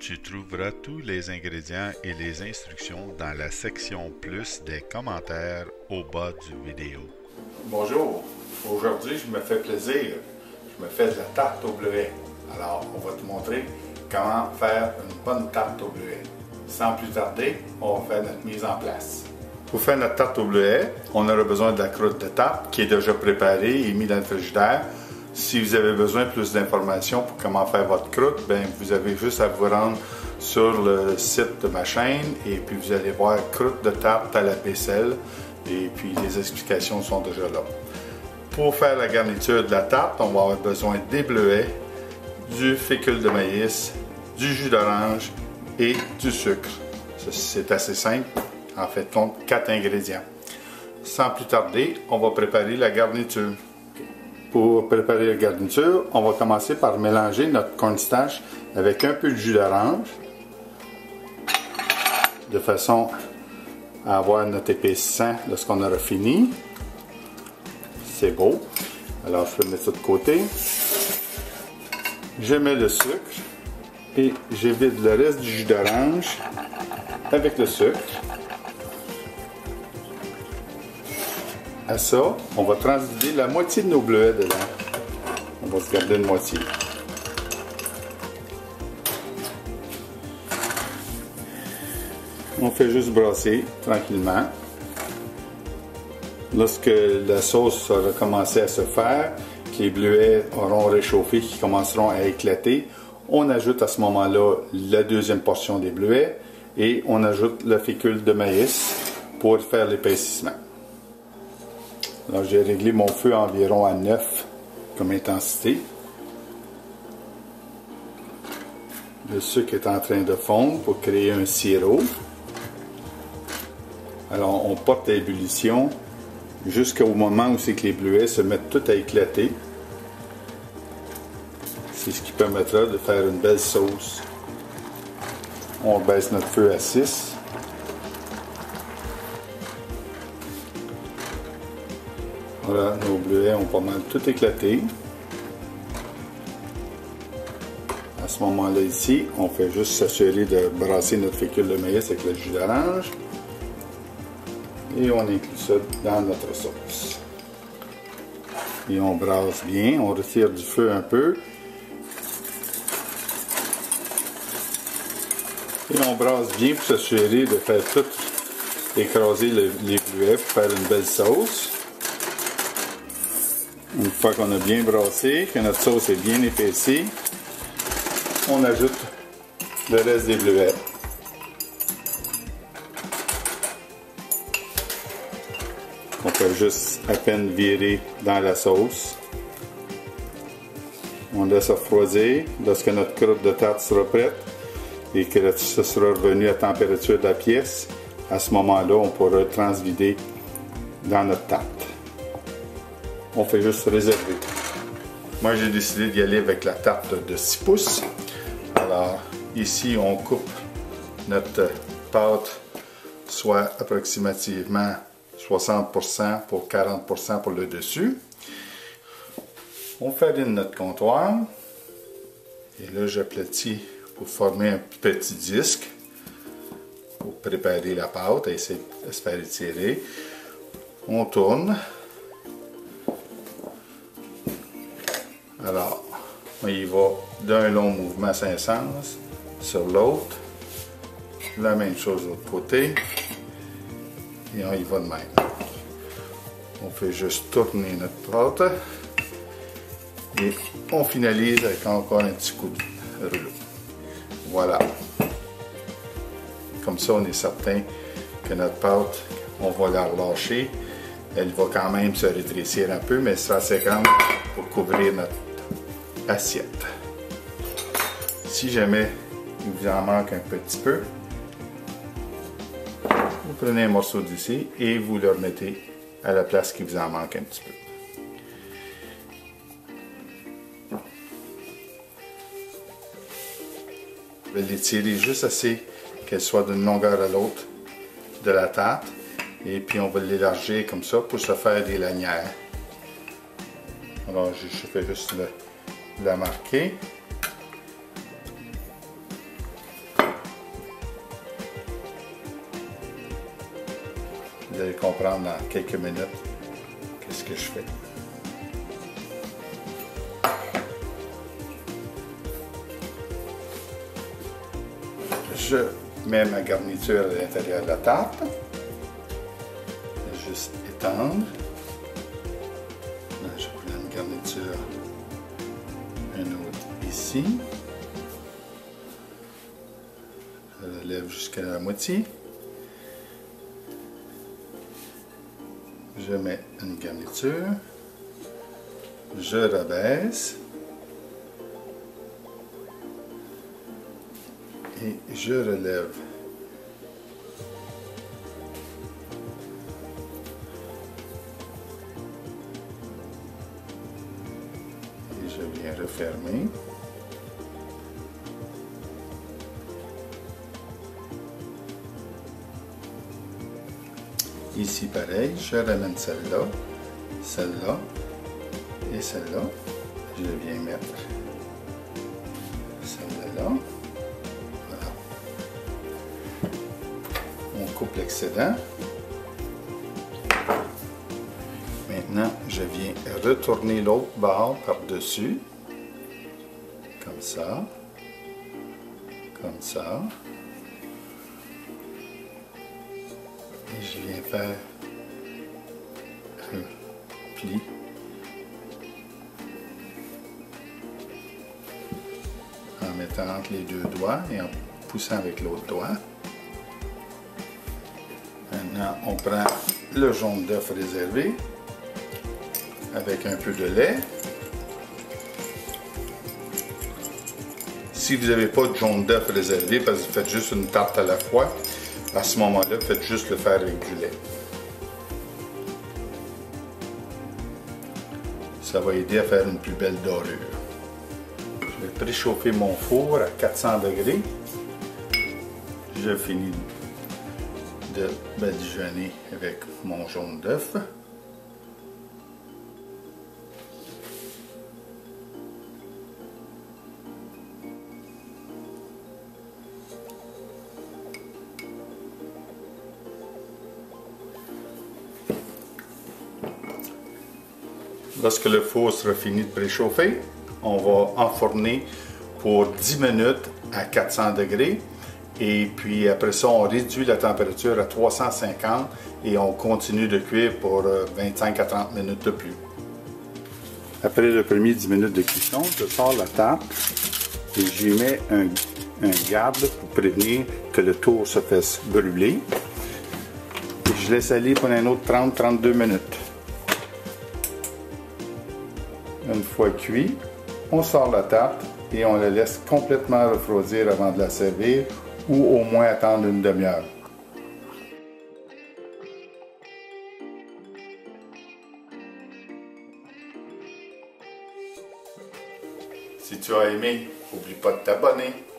Tu trouveras tous les ingrédients et les instructions dans la section plus des commentaires au bas du vidéo. Bonjour, aujourd'hui je me fais plaisir, je me fais de la tarte au bleuet. Alors on va te montrer comment faire une bonne tarte au bleuet. Sans plus tarder, on va faire notre mise en place. Pour faire notre tarte au bleuet, on aura besoin de la croûte de tarte qui est déjà préparée et mise dans le frigidaire. Si vous avez besoin de plus d'informations pour comment faire votre croûte, bien, vous avez juste à vous rendre sur le site de ma chaîne et puis vous allez voir croûte de tarte à la vaisselle et puis les explications sont déjà là. Pour faire la garniture de la tarte, on va avoir besoin des bleuets, du fécule de maïs, du jus d'orange et du sucre. C'est assez simple, en fait compte 4 ingrédients. Sans plus tarder, on va préparer la garniture. Pour préparer la garniture, on va commencer par mélanger notre cornstarch avec un peu de jus d'orange, de façon à avoir notre épaississant lorsqu'on aura fini. C'est beau. Alors je vais mettre ça de côté. Je mets le sucre et j'évite le reste du jus d'orange avec le sucre. À ça, on va transvider la moitié de nos bleuets dedans. On va se garder une moitié. On fait juste brasser tranquillement. Lorsque la sauce aura commencé à se faire, que les bleuets auront réchauffé, qui commenceront à éclater, on ajoute à ce moment-là la deuxième portion des bleuets et on ajoute le fécule de maïs pour faire l'épaississement. Alors j'ai réglé mon feu environ à 9 comme intensité. Le sucre est en train de fondre pour créer un sirop. Alors on porte à ébullition jusqu'au moment où c'est que les bleuets se mettent tout à éclater. C'est ce qui permettra de faire une belle sauce. On baisse notre feu à 6. Voilà, nos bleuets ont pas mal tout éclaté. À ce moment-là ici, on fait juste s'assurer de brasser notre fécule de maïs avec le jus d'orange. Et on inclut ça dans notre sauce. Et on brasse bien, on retire du feu un peu. Et on brasse bien pour s'assurer de faire tout écraser les bleuets pour faire une belle sauce. Une fois qu'on a bien brassé, que notre sauce est bien épaissie, on ajoute le reste des bleuets. On peut juste à peine virer dans la sauce. On laisse refroidir. Lorsque notre croûte de tarte sera prête et que ce sera revenu à température de la pièce, à ce moment-là, on pourra transvider dans notre tarte. On fait juste réserver. Moi, j'ai décidé d'y aller avec la tarte de 6 pouces. Alors, ici, on coupe notre pâte, soit approximativement 60% pour 40% pour le dessus. On farine notre comptoir. Et là, j'aplatis pour former un petit disque pour préparer la pâte et essayer de se faire étirer. On tourne. Alors, on y va d'un long mouvement 5 sens sur l'autre. La même chose de l'autre côté. Et on y va de même. On fait juste tourner notre pâte. Et on finalise avec encore un petit coup de rouleau. Voilà. Comme ça, on est certain que notre pâte, on va la relâcher. Elle va quand même se rétrécir un peu, mais elle sera assez grande pour couvrir notre assiette. Si jamais il vous en manque un petit peu, vous prenez un morceau d'ici et vous le remettez à la place qui vous en manque un petit peu. Vous allez l'étirer juste assez qu'elle soit d'une longueur à l'autre de la tarte et puis on va l'élargir comme ça pour se faire des lanières. Alors je fais juste la marquer. allez comprendre dans quelques minutes qu'est-ce que je fais. Je mets ma garniture à l'intérieur de la tarte. Juste étendre. Là, je prends une garniture, une autre ici. Je lève jusqu'à la moitié. Je mets une garniture. Je rabaisse. Et je relève. Et je viens refermer. Ici pareil, je ramène celle-là, celle-là et celle-là. Je viens mettre celle-là. On coupe l'excédent. Maintenant, je viens retourner l'autre bord par-dessus. Comme ça. Comme ça. Et je viens faire un pli. En mettant entre les deux doigts et en poussant avec l'autre doigt. Maintenant, on prend le jaune d'œuf réservé avec un peu de lait. Si vous n'avez pas de jaune d'œuf réservé, parce que vous faites juste une tarte à la fois, à ce moment-là, faites juste le faire avec du lait. Ça va aider à faire une plus belle dorure. Je vais préchauffer mon four à 400 degrés. Je finis de badigeonner avec mon jaune d'œuf. Lorsque le four sera fini de préchauffer, on va enfourner pour 10 minutes à 400 degrés. Et puis après ça, on réduit la température à 350 et on continue de cuire pour 25 à 30 minutes de plus. Après le premier 10 minutes de cuisson, je sors la tarte et j'y mets un garde pour prévenir que le tour se fasse brûler. Et je laisse aller pour un autre 30-32 minutes. Une fois cuit, on sort la tarte et on la laisse complètement refroidir avant de la servir ou au moins attendre une demi-heure. Si tu as aimé, n'oublie pas de t'abonner.